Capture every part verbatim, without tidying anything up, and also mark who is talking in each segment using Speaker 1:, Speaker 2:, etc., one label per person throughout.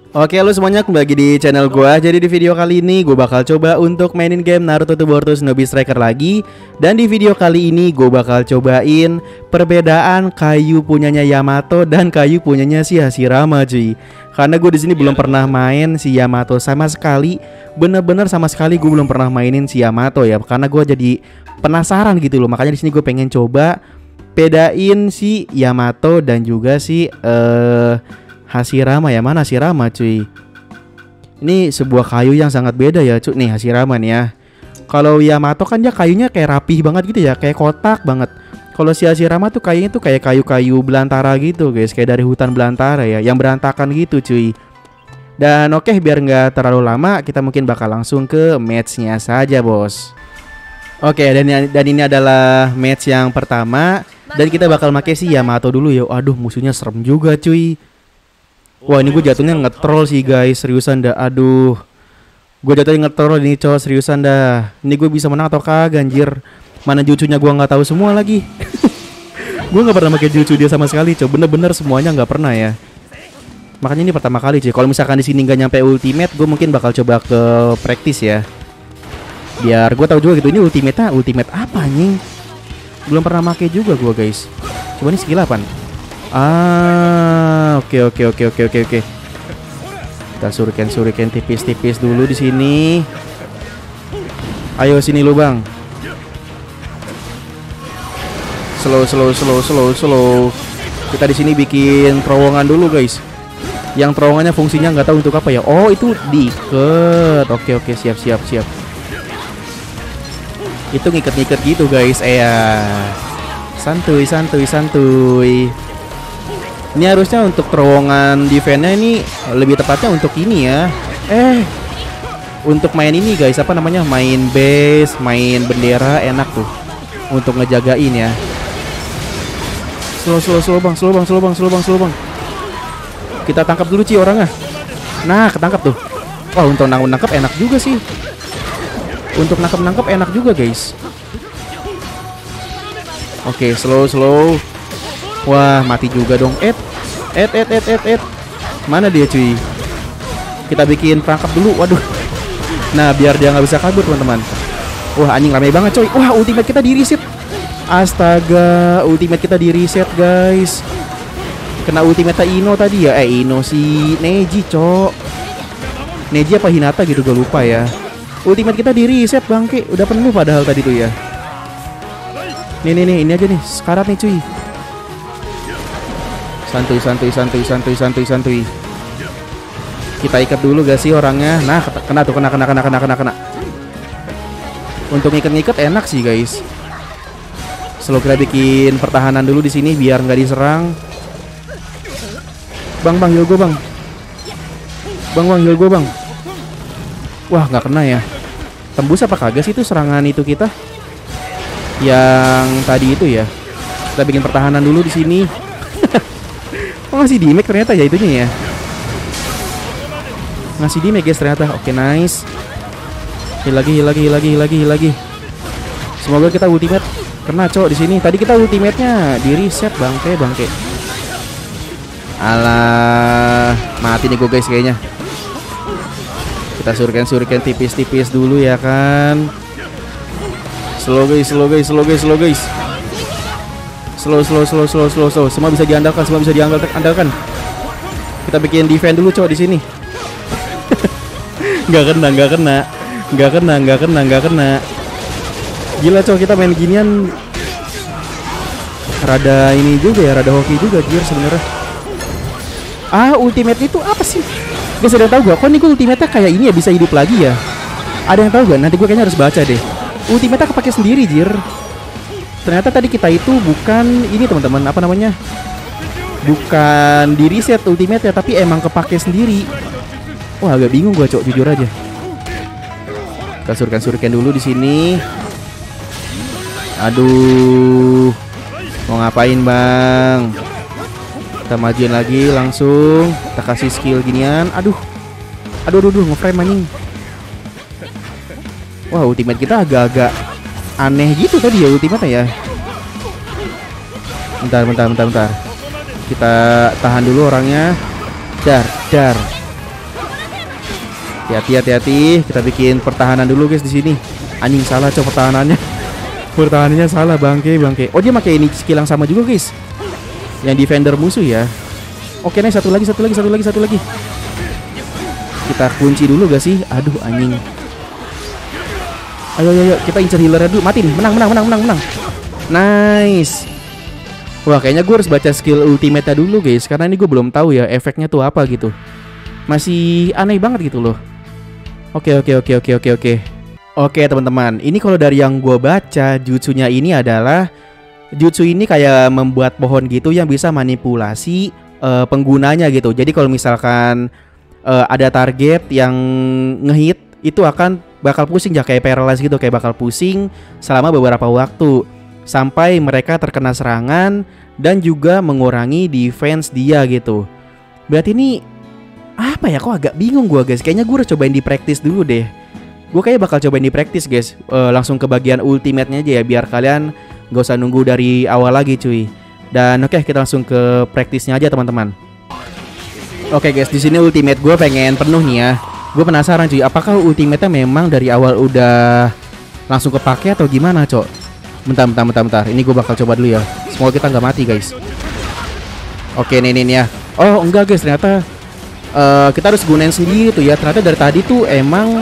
Speaker 1: Oke, lu semuanya kembali lagi di channel gua. Jadi di video kali ini gue bakal coba untuk mainin game Naruto to Boruto Shinobi Striker lagi. Dan di video kali ini gue bakal cobain perbedaan kayu punyanya Yamato dan kayu punyanya si Hashirama, cuy. Karena gue di sini belum pernah main si Yamato sama sekali. Bener-bener sama sekali gue belum pernah mainin si Yamato ya. Karena gue jadi penasaran gitu loh. Makanya di sini gue pengen coba bedain si Yamato dan juga si eh uh, Hashirama. Ya, mana Hashirama, cuy? Ini sebuah kayu yang sangat beda ya, cuy. Nih Hashirama nih ya. Kalau Yamato kan dia kayunya kayak rapih banget gitu ya, kayak kotak banget. Kalau si Hashirama tuh kayaknya tuh kayak kayu-kayu belantara gitu, guys. Kayak dari hutan belantara ya, yang berantakan gitu, cuy. Dan oke, biar nggak terlalu lama, kita mungkin bakal langsung ke matchnya saja, bos. Oke, dan dan ini adalah match yang pertama. Dan kita bakal pakai si Yamato dulu ya. Aduh, musuhnya serem juga, cuy. Wah, ini gue jatuhnya nge-troll sih, guys. Seriusan dah. Aduh, gue jatuhnya nge-troll ini, cowok. Seriusan dah. Ini gue bisa menang atau kagak, anjir? Mana jutsunya gue nggak tahu semua lagi. Gue nggak pernah pakai jutsu dia sama sekali, cowok. Bener-bener semuanya nggak pernah ya. Makanya ini pertama kali, cuy. Kalau misalkan di sini nggak nyampe ultimate, gue mungkin bakal coba ke practice ya. Biar gue tahu juga gitu. Ini ultimate-nya ultimate apa, anjing? Belum pernah pakai juga gue, guys. Coba ini skill apaan? Ah, oke oke oke oke oke oke. Kita suriken suriken tipis-tipis dulu di sini. Ayo sini lu, Bang. Slow slow slow slow slow. Kita di sini bikin terowongan dulu, guys. Yang terowongannya fungsinya nggak tahu untuk apa ya. Oh, itu diikat. Oke oke, siap siap siap. Itu ngikat-ngikat gitu, guys. Eh ya. Santuy santuy santuy. Ini harusnya untuk terowongan defense-nya ini lebih tepatnya untuk ini ya. Eh, untuk main ini, guys, apa namanya? Main base, main bendera enak tuh untuk ngejagain ya. Slow slow slow bang, slow bang, slow bang, slow bang, slow bang. Kita tangkap dulu, Ci, orangnya. Nah, ketangkap tuh. Wah, untuk nangkep enak juga sih. Untuk nangkep-nangkep enak juga, guys. Oke, slow slow. Wah, mati juga dong. Et, et, et, et, et, et. Mana dia, cuy? Kita bikin perangkap dulu. Waduh. Nah, biar dia nggak bisa kabur, teman-teman. Wah, anjing ramai banget, coy. Wah, ultimate kita di reset. Astaga, ultimate kita di reset, guys. Kena ultimate Ino tadi ya. Eh, Ino si Neji, cok. Neji apa Hinata gitu, gue lupa ya. Ultimate kita di reset, bangke. Udah penuh padahal tadi tuh ya. Nih, nih, nih, ini aja nih. Sekarat nih, cuy. Santuy, santuy, santuy, santuy, santuy, santuy. Kita ikat dulu gak sih orangnya? Nah, kena tuh, kena, kena, kena, kena, kena, kena. Untuk ngikat-ngikat enak sih, guys. Selalu kita bikin pertahanan dulu di sini biar nggak diserang. Bang, bang, heal gue, bang. Bang, bang, heal gue, bang. Wah, nggak kena ya. Tembus apa kagak sih itu serangan itu kita? Yang tadi itu ya. Kita bikin pertahanan dulu di sini. Oh, ngasih damage ternyata ya itunya ya. Ngasih damage, guys, ternyata. Oke, nice. Heal lagi, heal lagi, heal lagi, heal lagi, heal lagi. Semoga kita ultimate kena, cok, di sini. Tadi kita ultimate-nya di reset, bangke, bangke. Alah, mati nih gue, guys, kayaknya. Kita suriken-suriken tipis-tipis dulu ya kan. Slow, guys, slow, guys, slow, guys, slow, guys. Slow, slow, slow, slow, slow, slow. Semua bisa diandalkan, semua bisa diandalkan. Kita bikin defense dulu, cowok, di sini. Nggak kena, nggak kena, nggak kena, nggak kena, nggak kena. Gila, cowok, kita main ginian. Rada ini juga ya, rada hoki juga, gear sebenarnya. Ah, ultimate itu apa sih? Guys, ada yang tahu gak? Kok nih gue ultimate-nya kayak ini ya, bisa hidup lagi ya? Ada yang tahu gak? Nanti gue kayaknya harus baca deh. Ultimate-nya kepake sendiri, jir. Ternyata tadi kita itu bukan ini, teman-teman, apa namanya? Bukan di reset ultimate ya, tapi emang kepake sendiri. Wah, agak bingung gua, cok, jujur aja. Kita suriken-suriken dulu di sini. Aduh. Mau ngapain, Bang? Kita majuin lagi langsung. Kita kasih skill ginian. Aduh. Aduh, aduh, aduh, nge-frame anjing. Wah, ultimate kita agak-agak aneh gitu tadi ya ultimate ya. Bentar, bentar, bentar, bentar. Kita tahan dulu orangnya. Dar, dar. Hati-hati, hati-hati. Kita bikin pertahanan dulu guys di sini. Anjing salah coba pertahanannya. Pertahanannya salah bangke, bangke. Oh dia pakai ini skill yang sama juga guys. Yang defender musuh ya. Oke nih satu lagi, satu lagi, satu lagi, satu lagi. Kita kunci dulu gak sih? Aduh anjing. Ayo, ayo, ayo. Kita incer healernya dulu. Mati nih. Menang, menang, menang, menang, menang. Nice. Wah kayaknya gue harus baca skill ultimate-nya dulu guys. Karena ini gue belum tahu ya efeknya tuh apa gitu. Masih aneh banget gitu loh. Oke, oke, oke, oke, oke, oke. Oke teman-teman, ini kalau dari yang gue baca, jutsunya ini adalah jutsu ini kayak membuat pohon gitu yang bisa manipulasi uh, penggunanya gitu. Jadi kalau misalkan uh, ada target yang ngehit, itu akan bakal pusing ya, kayak paralyze gitu, kayak bakal pusing selama beberapa waktu sampai mereka terkena serangan dan juga mengurangi defense dia gitu. Berarti ini apa ya, kok agak bingung gue guys. Kayaknya gue harus cobain di practice dulu deh. Gue kayaknya bakal cobain di practice guys. uh, Langsung ke bagian ultimate-nya aja ya, biar kalian gak usah nunggu dari awal lagi cuy. Dan oke okay, kita langsung ke practice-nya aja teman-teman. Oke okay, guys, di sini ultimate gue pengen penuh nih ya. Gue penasaran cuy, apakah ultimate-nya memang dari awal udah langsung kepake atau gimana cok. Bentar, bentar, bentar, bentar. Ini gue bakal coba dulu ya. Semoga kita nggak mati guys. Oke nih, nih, nih ya. Oh enggak guys, ternyata uh, kita harus gunain sendiri tuh ya. Ternyata dari tadi tuh emang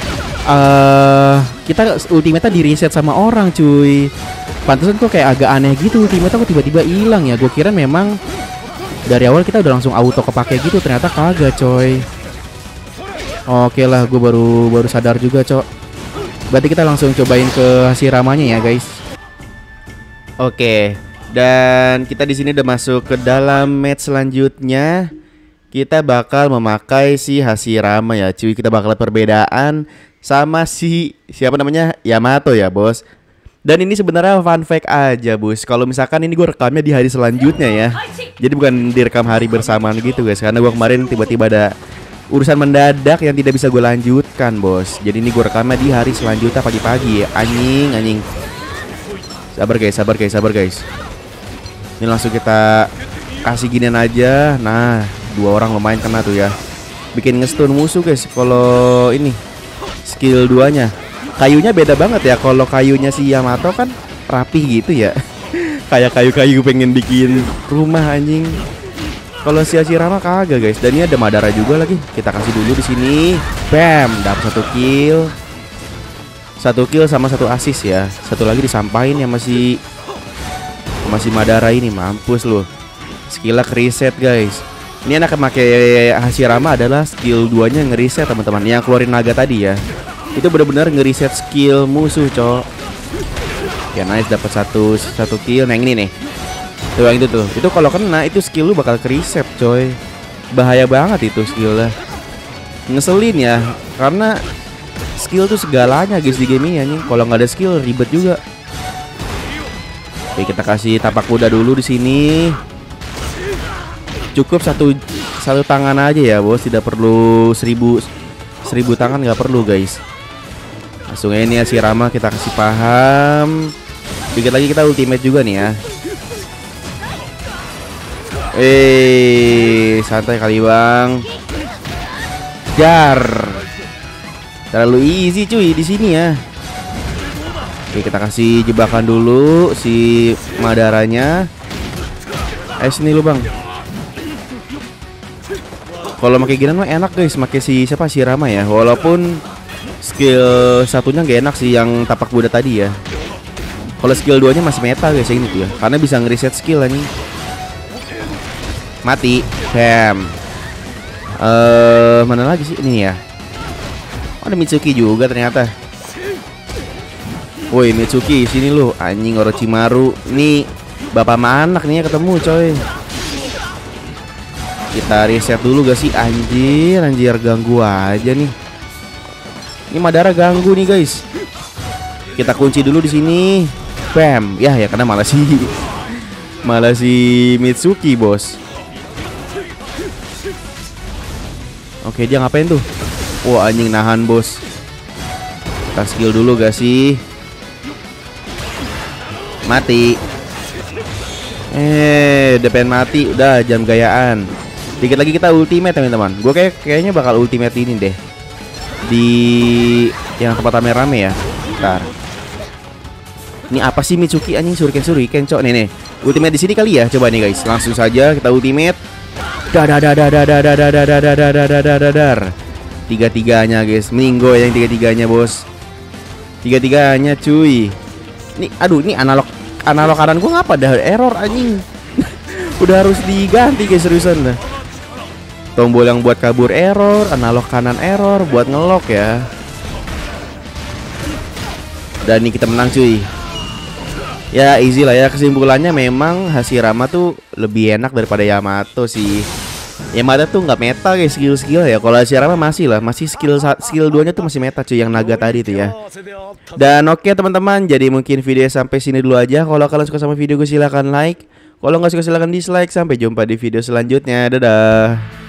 Speaker 1: Uh, kita ultimate-nya di reset sama orang cuy. Pantesan kok kayak agak aneh gitu, ultimate-nya kok tiba-tiba hilang ya. Gue kira memang dari awal kita udah langsung auto kepake gitu, ternyata kagak coy. Oke lah, gue baru baru sadar juga cok. Berarti kita langsung cobain ke Hashiramanya ya guys. Oke, dan kita di sini udah masuk ke dalam match selanjutnya. Kita bakal memakai si Hashirama ya cuy. Kita bakal perbedaan sama si siapa namanya Yamato ya bos. Dan ini sebenarnya fun fact aja bos. Kalau misalkan ini gue rekamnya di hari selanjutnya ya. Jadi bukan direkam hari bersamaan gitu guys. Karena gue kemarin tiba-tiba ada urusan mendadak yang tidak bisa gue lanjutkan bos. Jadi ini gue rekamnya di hari selanjutnya pagi-pagi ya. Anjing, anjing. Sabar guys, sabar guys, sabar guys. Ini langsung kita kasih ginian aja. Nah, dua orang lumayan kena tuh ya. Bikin ngestun musuh guys. Kalau ini skill duanya kayunya beda banget ya. Kalau kayunya si Yamato kan rapi gitu ya. Kayak kayu-kayu pengen bikin rumah anjing. Kalau si Hashirama kagak guys. Dan ini ada Madara juga lagi. Kita kasih dulu di sini. Bam, dapat satu kill. Satu kill sama satu assist ya. Satu lagi disampain yang masih masih Madara ini. Mampus loh. Skillnya reset guys. Ini anak pakai Hashirama adalah skill duanya ngeriset teman-teman. Yang keluarin naga tadi ya. Itu benar-benar ngeriset skill musuh, cok. Ya nice, dapat satu satu kill. Nah, yang ini nih. Tuh yang itu tuh. Itu kalau kena itu skill lu bakal kereset, coy. Bahaya banget itu skillnya. Ngeselin ya, karena skill tuh segalanya guys di game ini anjing. Kalau nggak ada skill ribet juga. Oke, kita kasih tapak kuda dulu di sini. Cukup satu satu tangan aja ya bos, tidak perlu seribu seribu tangan, nggak perlu guys. Langsung aja nih Hashirama kita kasih paham. Dikit lagi kita ultimate juga nih ya. Eh, santai kali bang. Jar. Terlalu easy cuy di sini ya. Oke, kita kasih jebakan dulu si Madaranya. Eh sini lu bang. Kalau pakai gini mah enak guys, pakai si siapa si Rama ya. Walaupun skill satunya gak enak sih yang tapak kuda tadi ya. Kalau skill duanya masih meta guys yang ini tuh ya. Karena bisa ngereset skill nih. Mati. Bam. Eh, uh, mana lagi sih ini ya? Oh, ada Mitsuki juga ternyata. Woi Mitsuki sini lu, anjing Orochimaru. Nih bapak sama anak nih ya ketemu coy. Kita reset dulu gak sih? Anjir, anjir ganggu aja nih. Ini Madara ganggu nih guys. Kita kunci dulu di sini. Bam. Ya ya karena malah si malah si Mitsuki bos. Oke, dia ngapain tuh? Wah, anjing nahan bos. Kita skill dulu gak sih? Mati. Eh, udah pengen mati. Udah jam gayaan. Dikit lagi kita ultimate teman-teman. Gue kayak kayaknya bakal ultimate ini deh. di yang tempat rame-rame ya. Bentar. Ini apa sih Mitsuki anjing, Shuriken Shuriken cok nih nih. Ultimate di sini kali ya. Coba nih guys, langsung saja kita ultimate. Dadadadadadadadadadadadadadadadadadar. Tiga-tiganya guys, meninggo yang tiga-tiganya bos. Tiga-tiganya cuy. Ini aduh, ini analog analog kanan gua ngapa dah error anjing. Udah harus diganti guys, seriusan dah. Tombol yang buat kabur error, analog kanan error, buat ngelok ya. Dan ini kita menang cuy. Ya easy lah ya, kesimpulannya memang Hashirama tuh lebih enak daripada Yamato sih. Yamato tuh nggak meta guys skill-skill ya. Kalau Hashirama masih lah, masih skill skill duanya tuh masih meta cuy, yang naga tadi tuh ya. Dan oke okay, teman-teman, jadi mungkin video sampai sini dulu aja. Kalau kalian suka sama video gue silahkan like. Kalau nggak suka silahkan dislike. Sampai jumpa di video selanjutnya. Dadah.